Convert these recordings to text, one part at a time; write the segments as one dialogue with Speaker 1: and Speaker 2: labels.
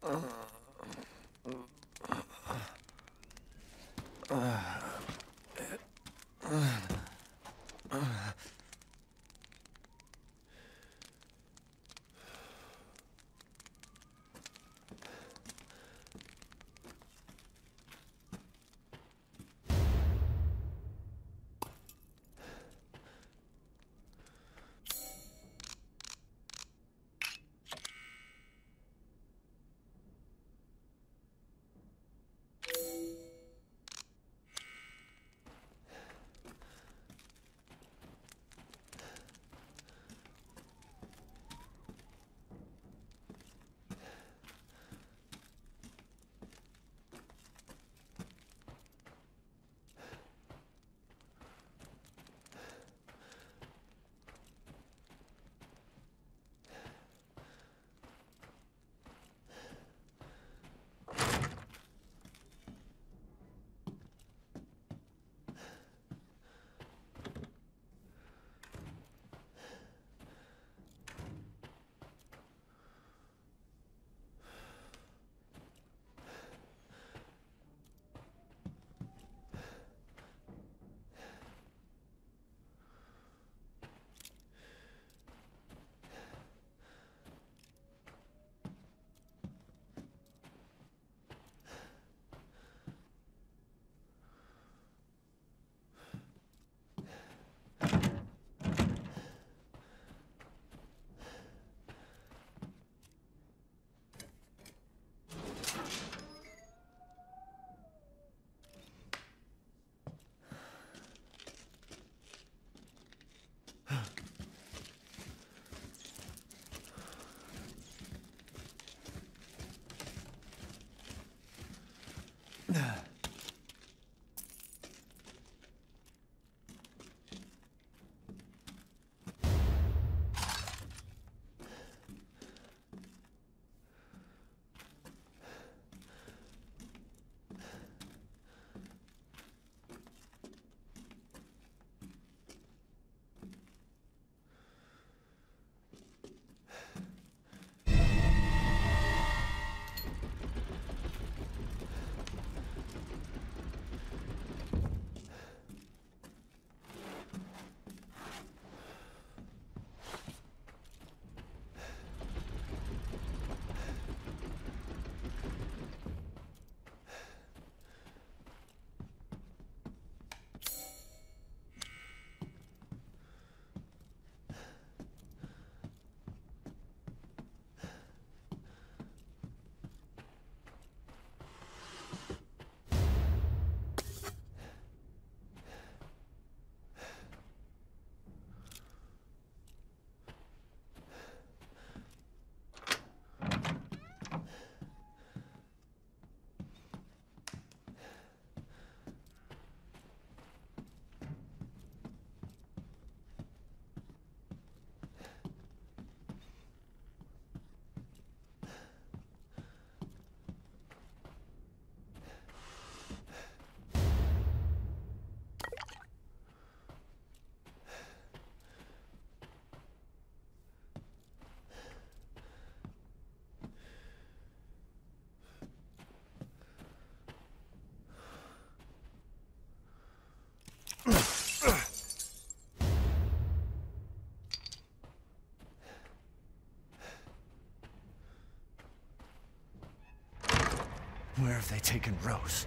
Speaker 1: Where have they taken Rose?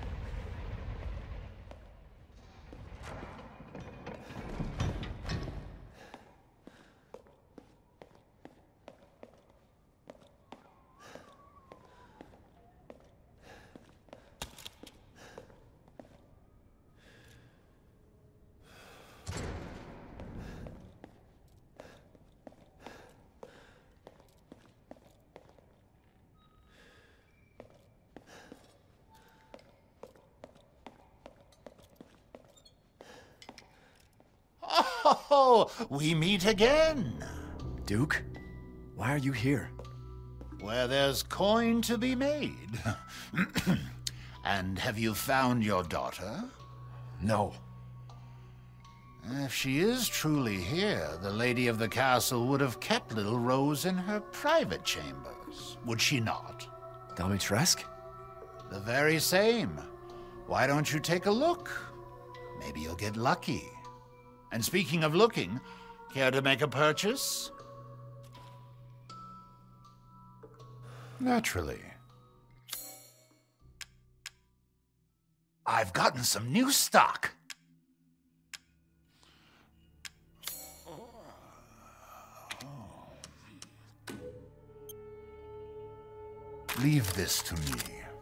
Speaker 2: Oh, we meet again.
Speaker 1: Duke, why are you here?
Speaker 2: Where there's coin to be made. And have you found your daughter?
Speaker 1: No.
Speaker 2: If she is truly here, the lady of the castle would have kept little Rose in her private chambers, would she not?
Speaker 1: Dimitrescu?
Speaker 2: The very same. Why don't you take a look? Maybe you'll get lucky. And speaking of looking, care to make a purchase? Naturally. I've gotten some new stock. Leave this to me.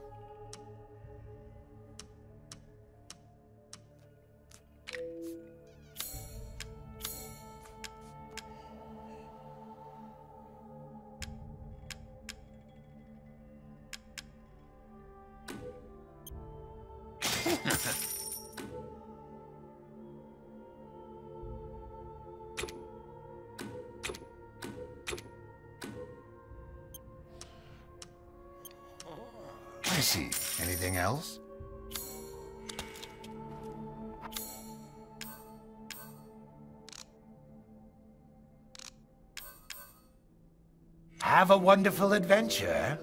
Speaker 2: I see. Anything else? Have a wonderful adventure.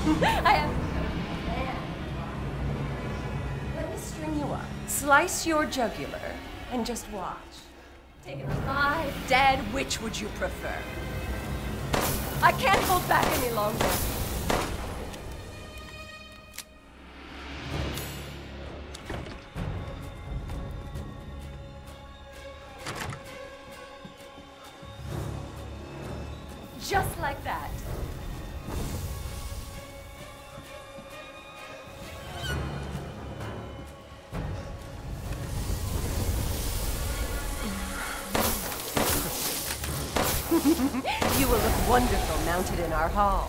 Speaker 3: I have... Let me string you up, slice your jugular, and just watch. Take it alive, dead, which would you prefer? I can't hold back any longer. Just like that. You will look wonderful mounted in our hall.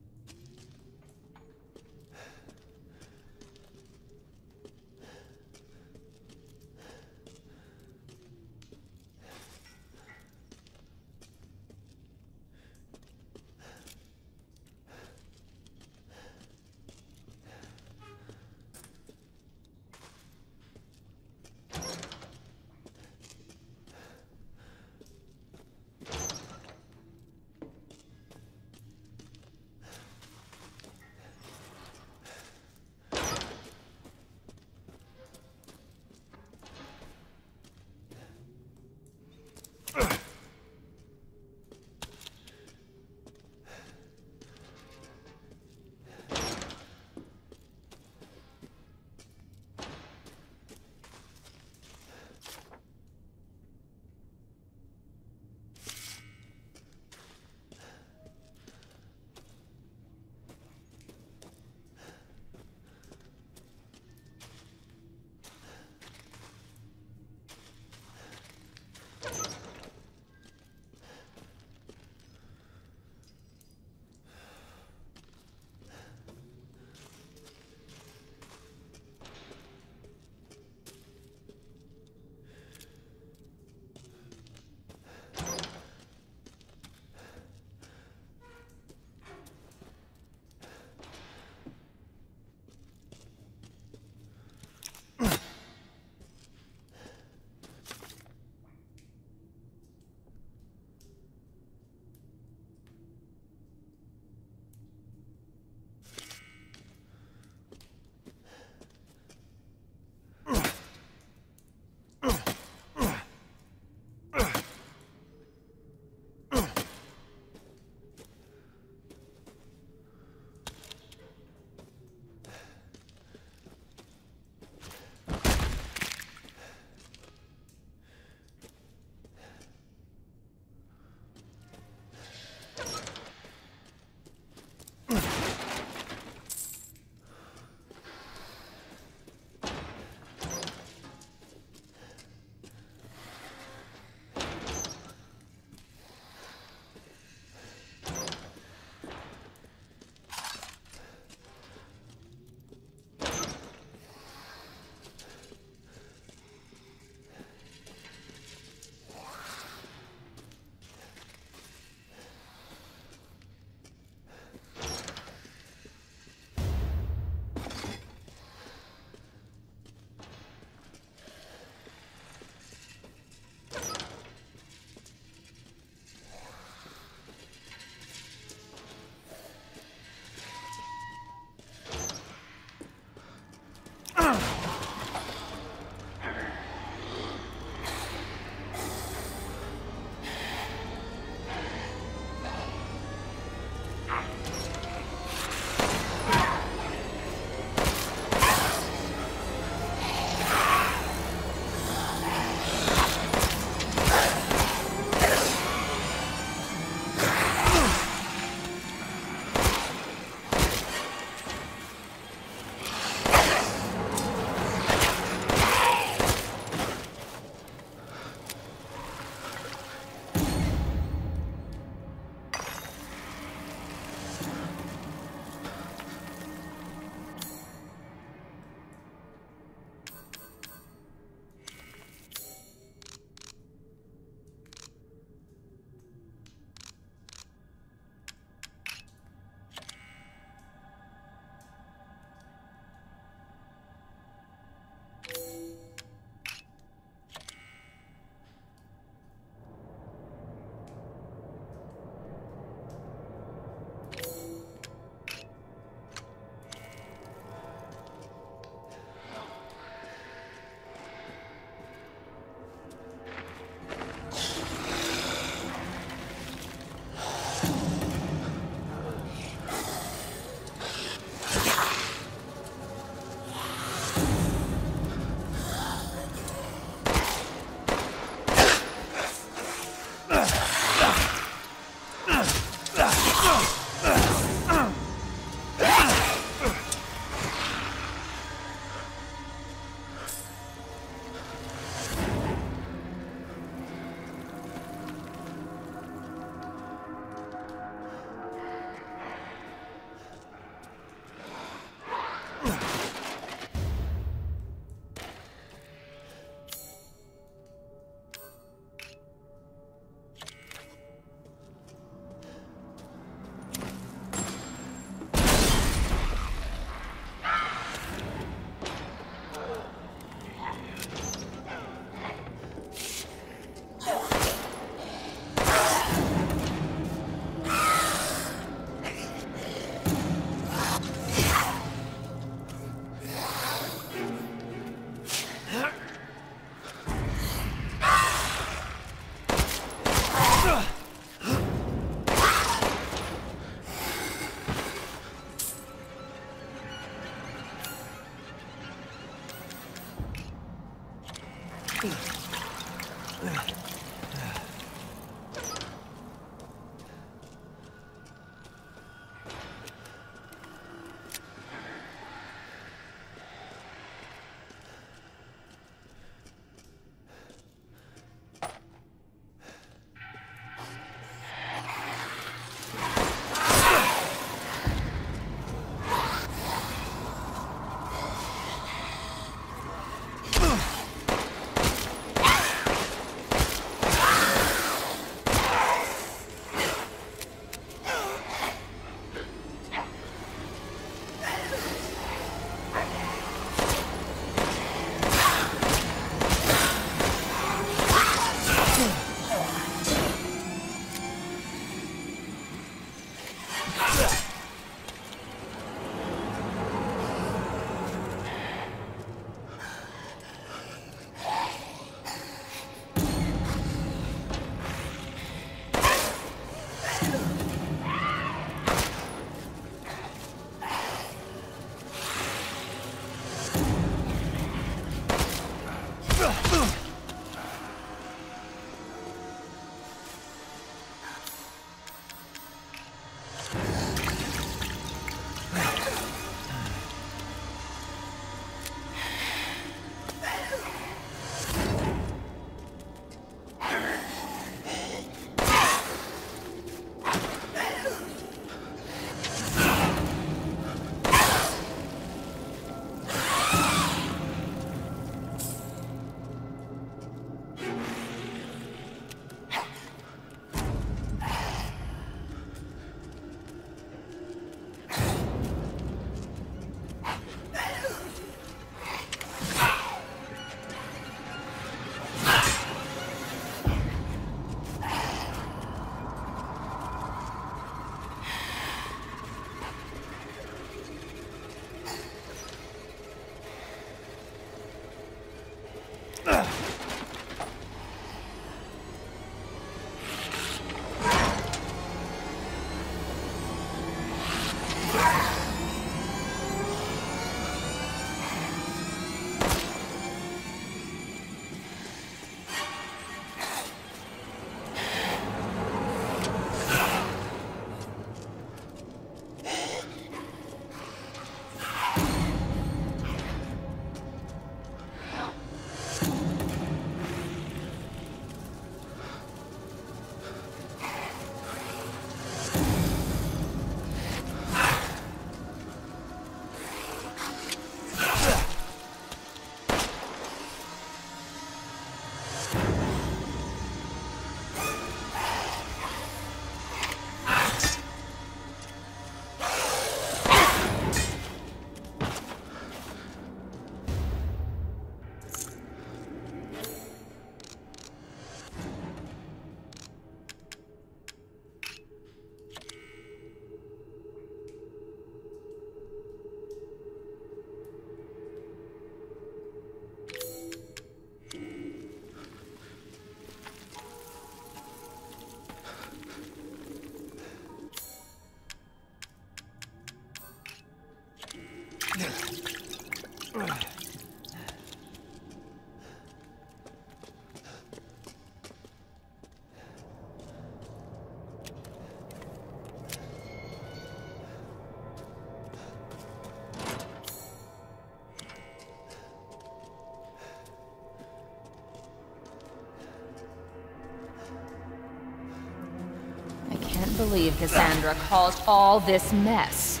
Speaker 4: believe Cassandra caused all this mess.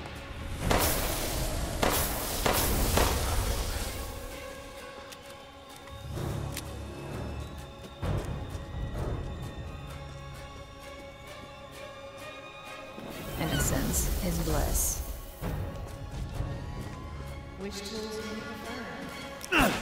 Speaker 4: Innocence is bliss. Which tools do you prefer?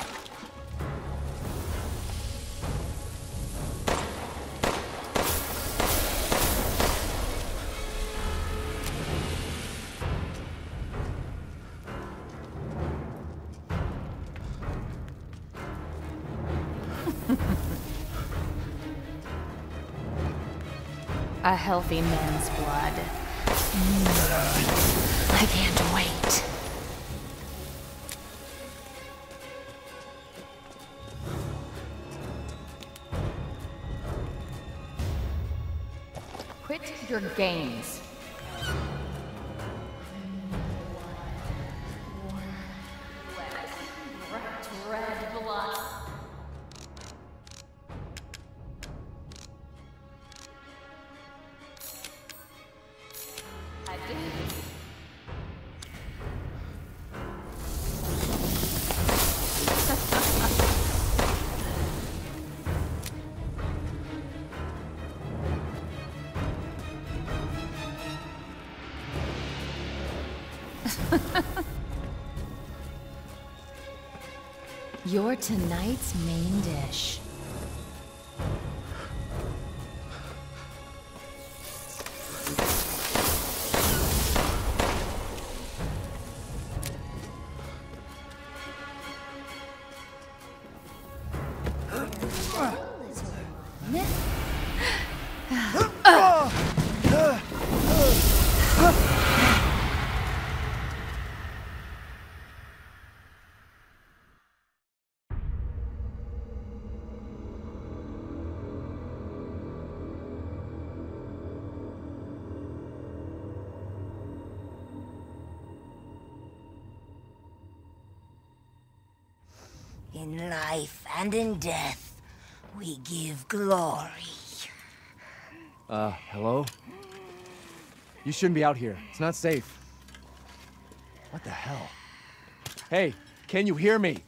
Speaker 4: A healthy man's blood. I can't wait. Quit your games. Red blood. I did. You're tonight's main dish.
Speaker 5: In life and in death, we give glory.
Speaker 1: Hello? You shouldn't be out here. It's not safe. What the hell? Hey, can you hear me?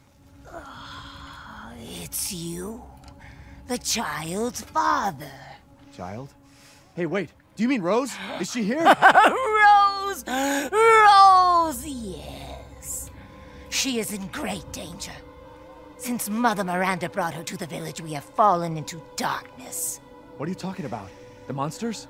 Speaker 5: It's you, the child's father.
Speaker 1: Child? Hey, wait. Do you mean Rose? Is she here?
Speaker 5: Rose! Rose, yes. She is in great danger. Since Mother Miranda brought her to the village, we have fallen into darkness.
Speaker 1: What are you talking about? The monsters?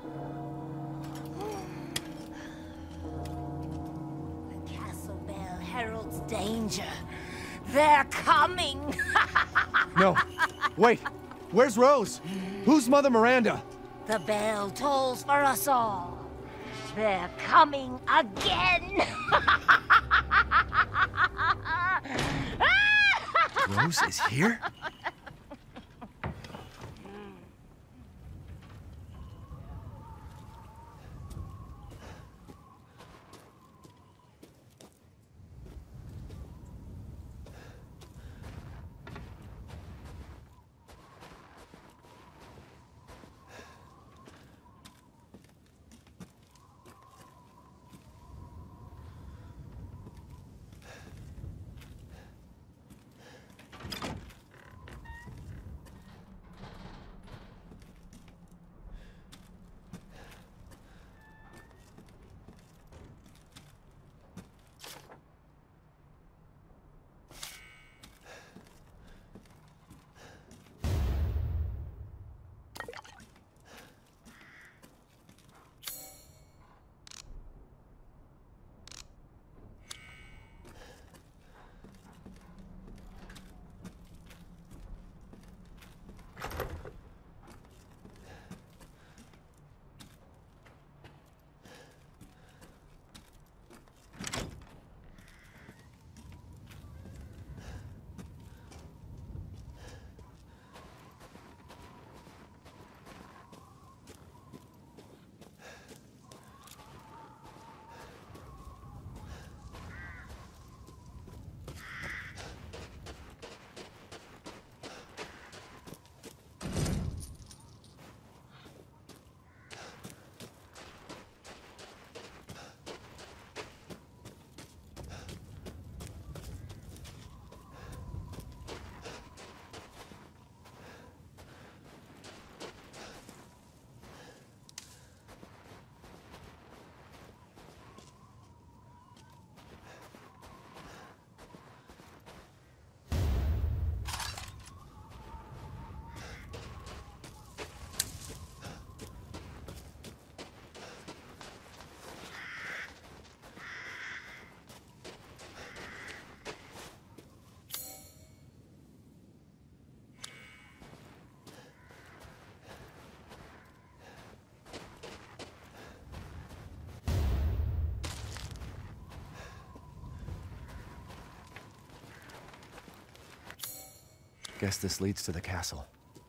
Speaker 5: The castle bell heralds danger. They're coming!
Speaker 1: No. Wait. Where's Rose? Who's Mother Miranda?
Speaker 5: The bell tolls for us all. They're coming again!
Speaker 1: Rose is here? Guess this leads to the castle.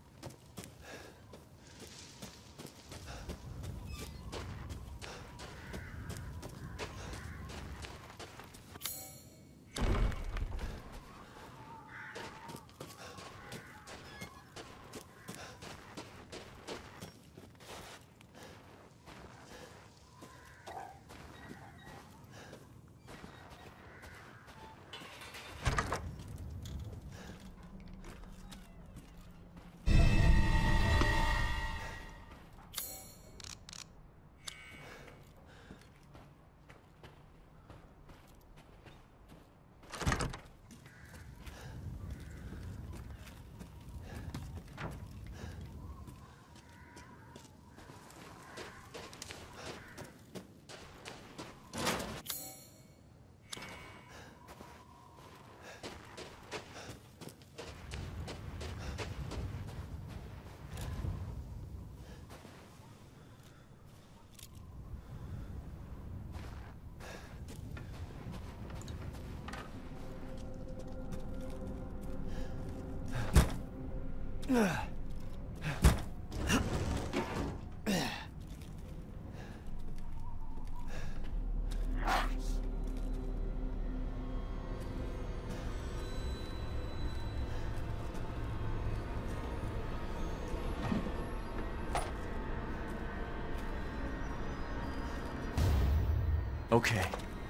Speaker 1: Okay.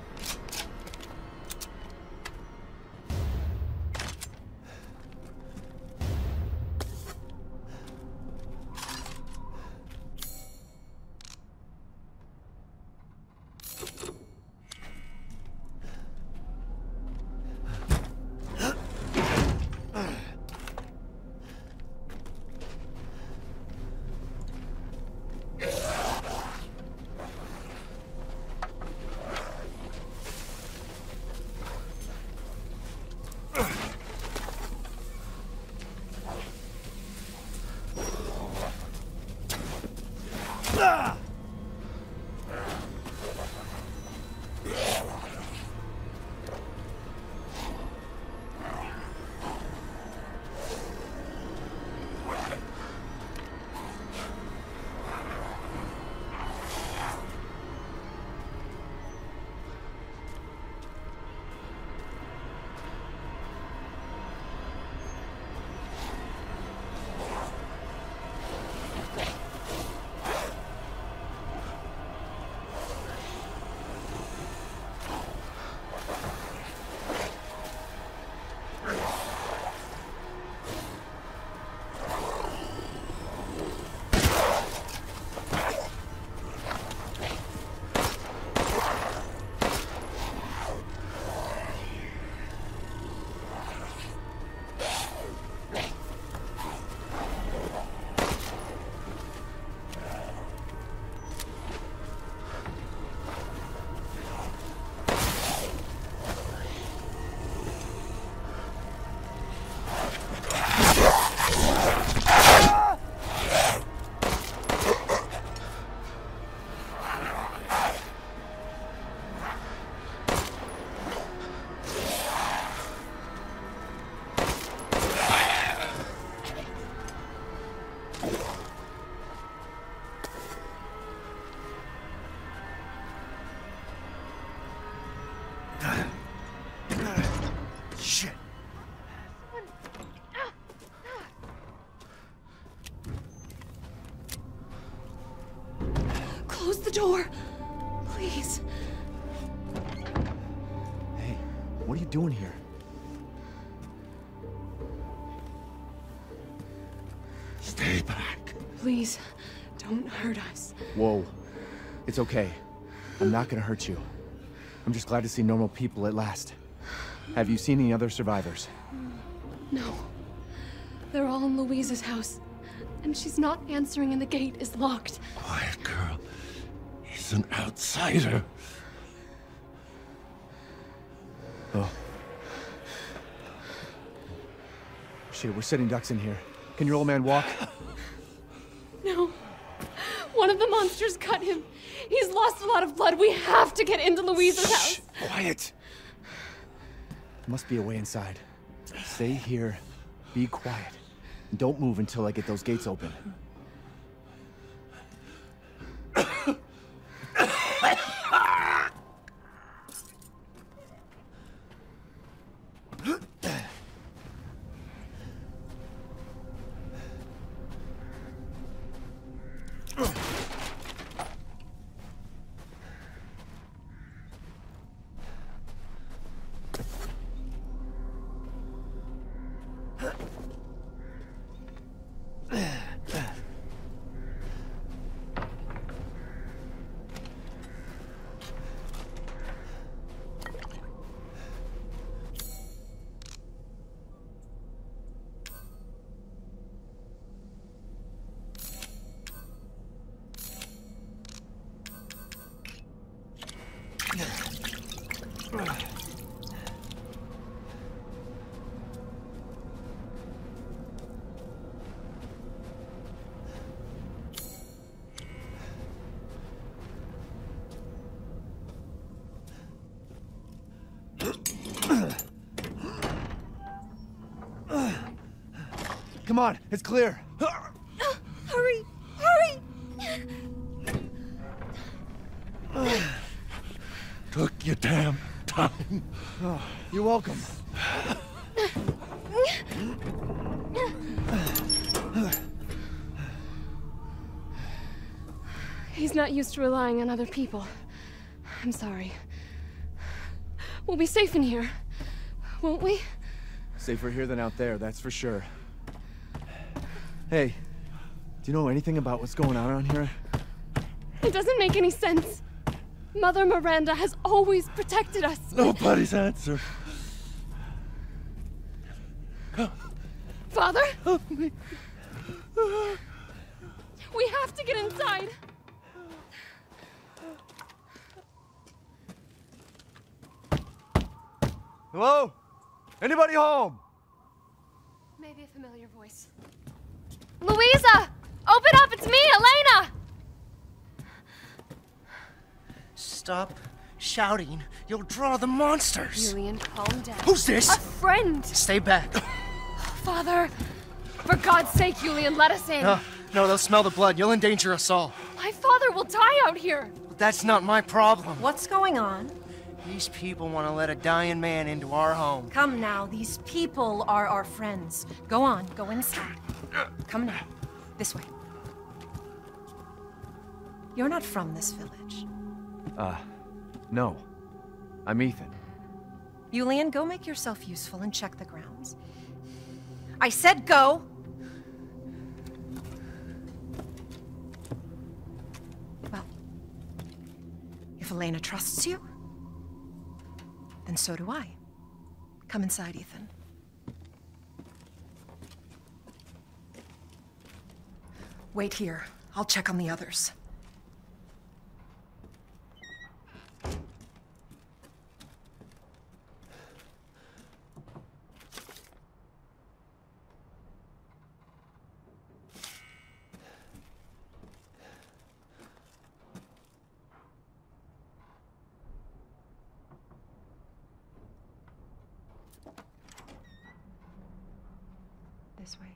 Speaker 2: Shit.
Speaker 3: Close the door, please.
Speaker 1: Hey, what are you doing here?
Speaker 6: Stay back.
Speaker 3: Please, don't hurt us.
Speaker 1: Whoa. It's okay. I'm not gonna hurt you. I'm just glad to see normal people at last. Have you seen any other survivors?
Speaker 3: No. They're all in Louise's house. And she's not answering and the gate is locked.
Speaker 6: Quiet, girl. He's an outsider.
Speaker 1: Oh. Shit, we're sitting ducks in here. Can your old man walk?
Speaker 3: No. One of the monsters cut him. He's lost a lot of blood. We have to get into Louise's house.
Speaker 1: Quiet! There must be a way inside. Stay here Be quiet. And don't move until I get those gates open. Come on, it's clear.
Speaker 3: Hurry! Hurry!
Speaker 6: Took your damn time.
Speaker 1: Oh, you're welcome.
Speaker 7: He's not used to relying on other people. I'm sorry. We'll be safe in here, won't we?
Speaker 1: Safer here than out there, that's for sure. Hey, do you know anything about what's going on around here?
Speaker 7: It doesn't make any sense. Mother Miranda has always protected us.
Speaker 6: Nobody's answer.
Speaker 7: Father?
Speaker 6: Help me.
Speaker 7: We have to get inside.
Speaker 1: Hello? Anybody home?
Speaker 7: Maybe a familiar voice. Louisa! Open up! It's me, Elena!
Speaker 8: Stop shouting. You'll draw the monsters.
Speaker 7: Julian, calm down.
Speaker 8: Who's this?
Speaker 7: A friend!
Speaker 8: Stay back.
Speaker 7: Father! For God's sake, Julian, let us in.
Speaker 8: No, they'll smell the blood. You'll endanger us all.
Speaker 7: My father will die out here.
Speaker 8: But that's not my problem.
Speaker 3: What's going on?
Speaker 8: These people want to let a dying man into our home.
Speaker 3: Come now, these people are our friends. Go on, go inside. Come now, this way. You're not from this village.
Speaker 1: No. I'm Ethan.
Speaker 3: Julian, go make yourself useful and check the grounds. I said go! Well, if Elena trusts you, then so do I. Come inside, Ethan. Wait here. I'll check on the others. This way.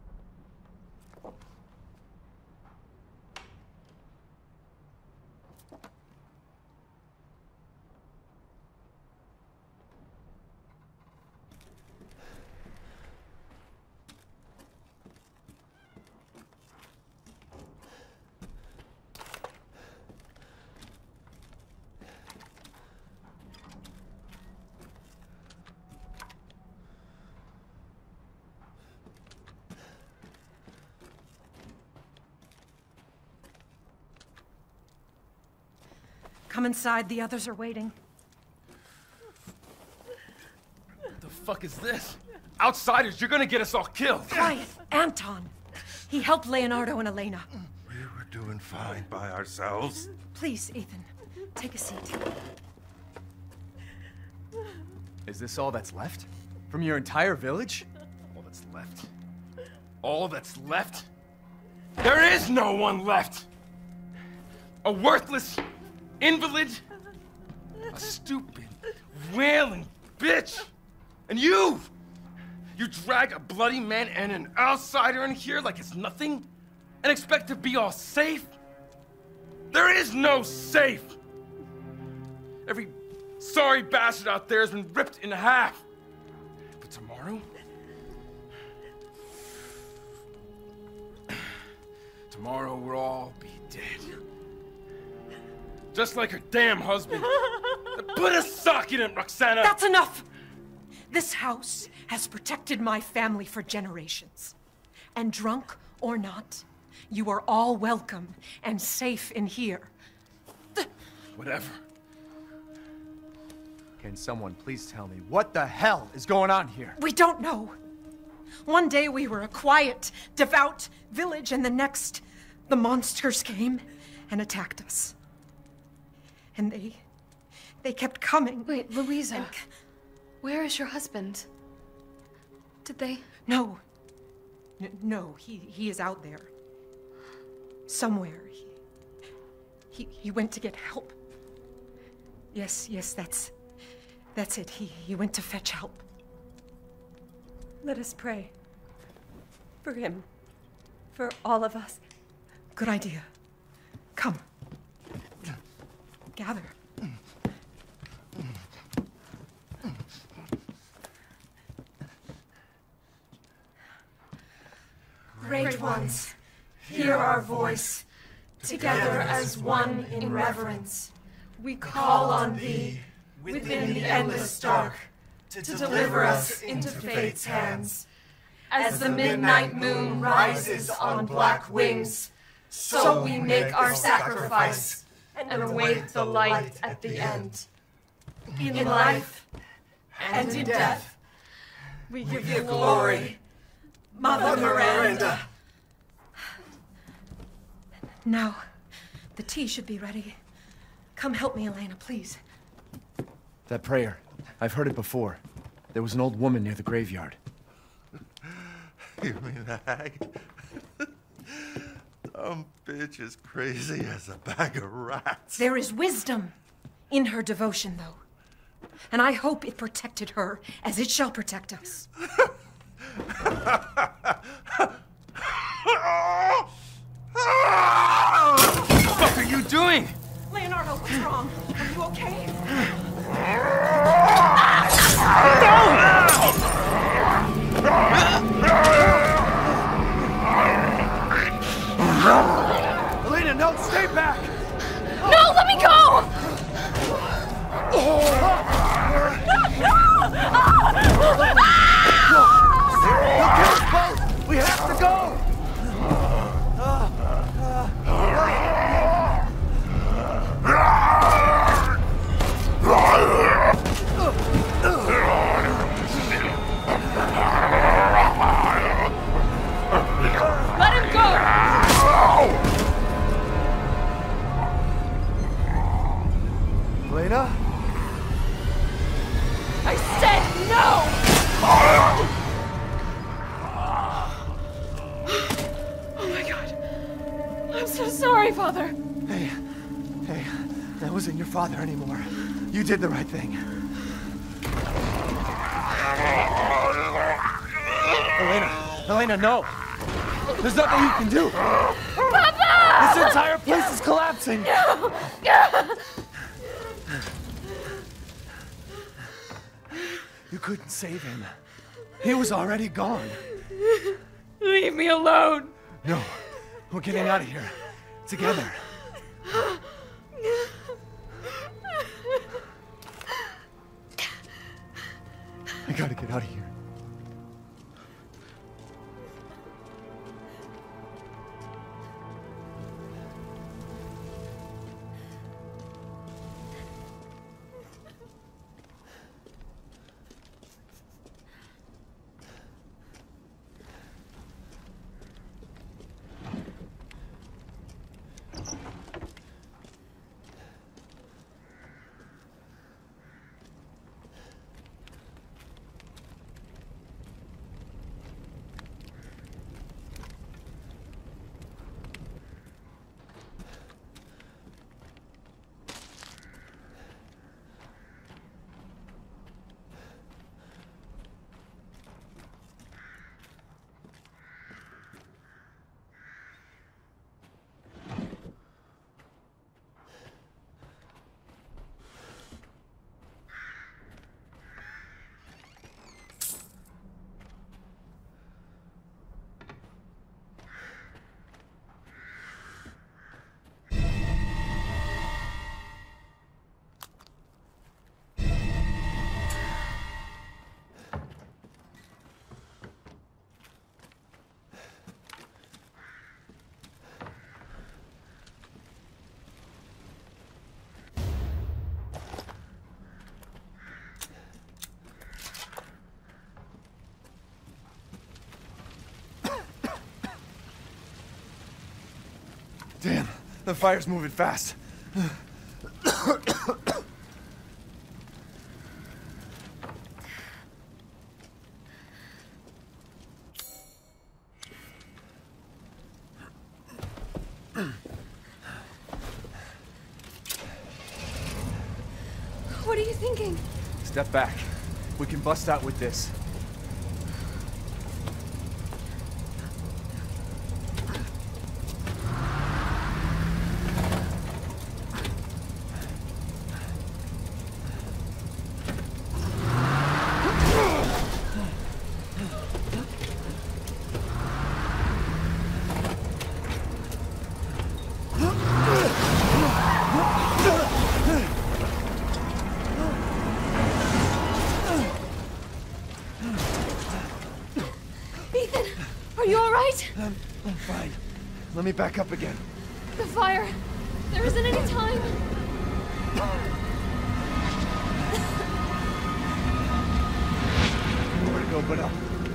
Speaker 3: Come inside, the others are waiting.
Speaker 9: What the fuck is this? Outsiders, you're gonna get us all killed!
Speaker 3: Quiet! Anton! He helped Leonardo and Elena.
Speaker 6: We were doing fine by ourselves.
Speaker 3: Please, Ethan, take a seat.
Speaker 1: Is this all that's left? From your entire village?
Speaker 9: All that's left? All that's left? There is no one left! A worthless invalid, a stupid, wailing bitch, and you You drag a bloody man and an outsider in here like it's nothing? And expect to be all safe? There is no safe! Every sorry bastard out there has been ripped in half. But tomorrow? Tomorrow we'll all be dead. Just like her damn husband. Put a sock in it, Roxana!
Speaker 10: That's enough! This house has protected my family for generations. And drunk or not, you are all welcome and safe in here.
Speaker 9: Whatever.
Speaker 1: Can someone please tell me what the hell is going on here?
Speaker 10: We don't know. One day we were a quiet, devout village, and the next, the monsters came and attacked us. And they kept coming.
Speaker 7: Wait, Louisa. Where is your husband? Did they?
Speaker 10: No. No, he is out there. Somewhere. He went to get help. Yes, that's it. He went to fetch help.
Speaker 3: Let us pray. For him. For all of us.
Speaker 10: Good idea. Come. Gather.
Speaker 3: Great ones, hear our voice. Together as one in reverence, we call on thee within the endless dark to deliver us into fate's hands. As the midnight moon rises on black wings, so we make our sacrifice and await the light at the end. In life and in death, we give you glory, Mother Miranda.
Speaker 10: Now, the tea should be ready. Come help me, Elena, please.
Speaker 1: That prayer, I've heard it before. There was an old woman near the graveyard.
Speaker 6: You mean the hag? Dumb bitch is crazy as a bag of rats.
Speaker 10: There is wisdom in her devotion, though. And I hope it protected her as it shall protect us.
Speaker 9: What the fuck are you doing?
Speaker 10: Leonardo, what's wrong? Are you okay?
Speaker 1: Elena, no, stay back!
Speaker 7: No, let me go!
Speaker 1: He'll kill us both! We have to go!
Speaker 7: Let him go!
Speaker 1: Elena?
Speaker 7: I said no! Oh my God. I'm so sorry, Father.
Speaker 1: Hey, that wasn't your father anymore. You did the right thing. Elena, no! There's nothing you can do!
Speaker 7: Papa!
Speaker 1: This entire place is collapsing! You couldn't save him. He was already gone.
Speaker 7: Leave me alone.
Speaker 1: No, we're getting out of here. Together. I gotta get out of here. Damn, the fire's moving fast.
Speaker 7: What are you thinking?
Speaker 1: Step back. We can bust out with this.
Speaker 7: Ethan, are you all right?
Speaker 1: I'm fine. Let me back up again.
Speaker 7: The fire. There isn't any time.
Speaker 1: Nowhere to go but up.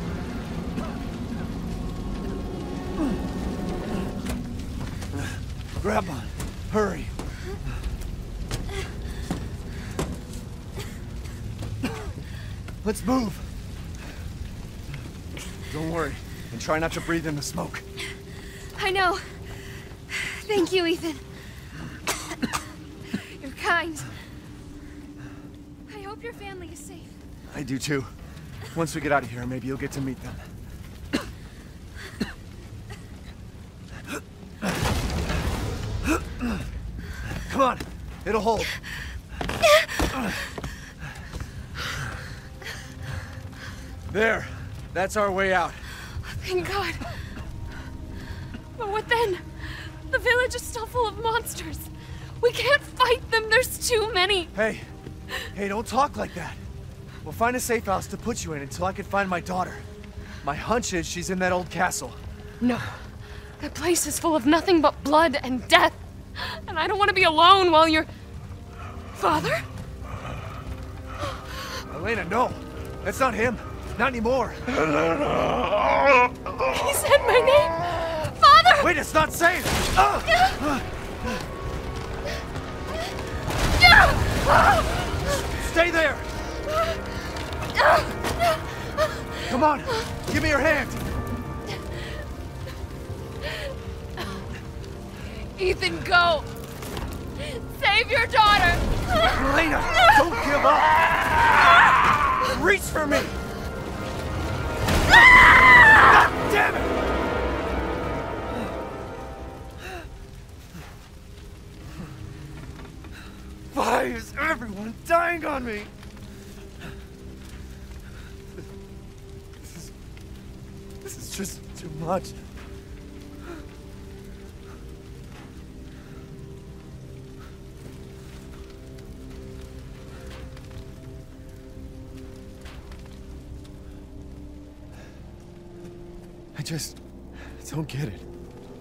Speaker 1: Grab on. Hurry. Let's move. Don't worry, and try not to breathe in the smoke.
Speaker 7: I know. Thank you, Ethan. You're kind. I hope your family is safe.
Speaker 1: I do too. Once we get out of here, maybe you'll get to meet them. Come on, it'll hold. There, that's our way out.
Speaker 7: Thank God. But what then? The village is still full of monsters. We can't fight them, there's too many.
Speaker 1: Hey, don't talk like that. We'll find a safe house to put you in until I can find my daughter. My hunch is she's in that old castle.
Speaker 7: No. That place is full of nothing but blood and death. And I don't want to be alone while you're... Father?
Speaker 1: Elena, no. That's not him. Not anymore.
Speaker 7: He said my name! Father!
Speaker 1: Wait, it's not safe! Stay there! Come on, give me your hand!
Speaker 7: Ethan, go! Save your daughter!
Speaker 1: Elena, don't give up! Reach for me! God damn it! Why is everyone dying on me? This is just too much. I just don't get it.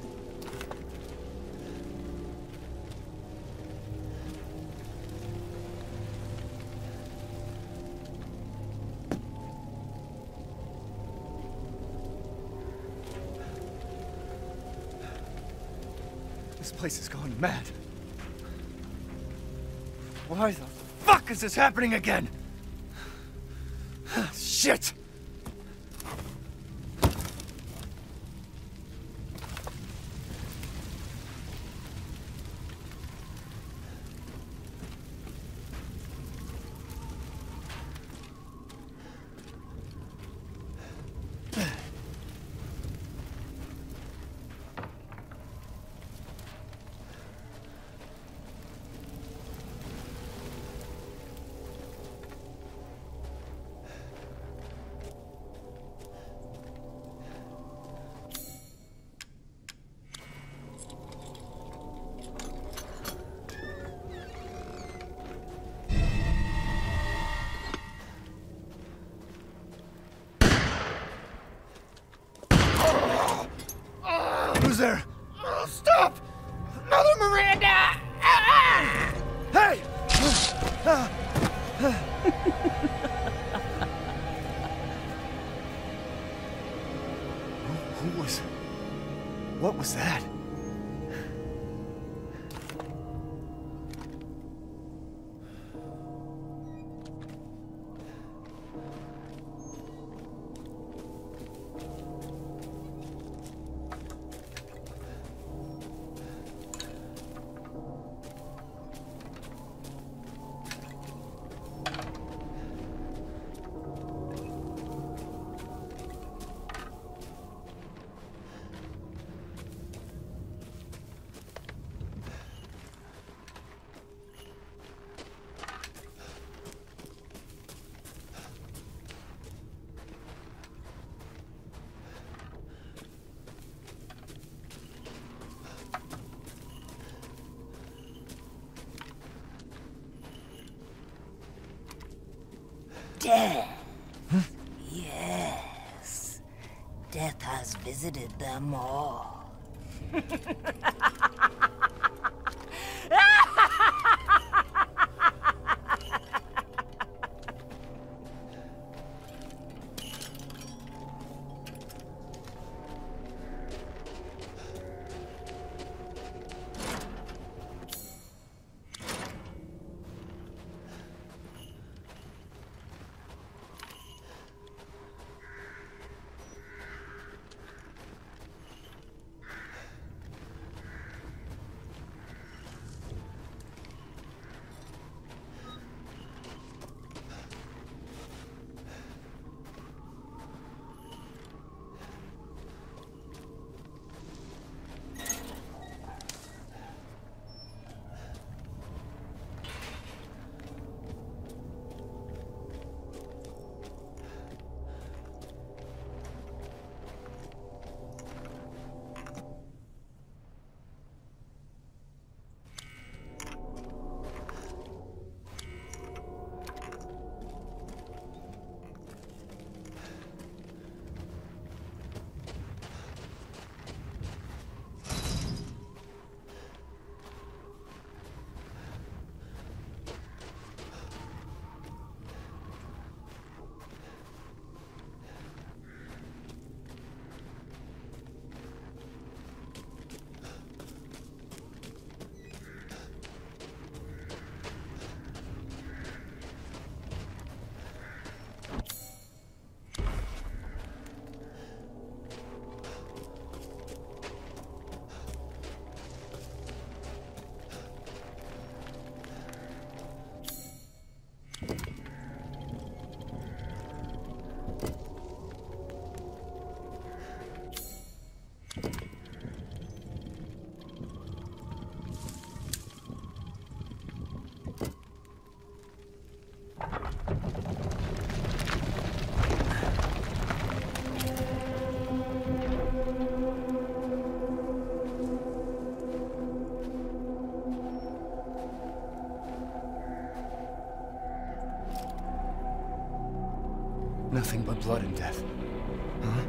Speaker 1: This place has gone mad. Why the fuck is this happening again? Shit! Who's there?
Speaker 9: Stop! Mother Miranda!
Speaker 1: Hey! Who was... What was that?
Speaker 5: Death. Yes. Death has visited them all.
Speaker 1: Nothing but blood and death. Huh?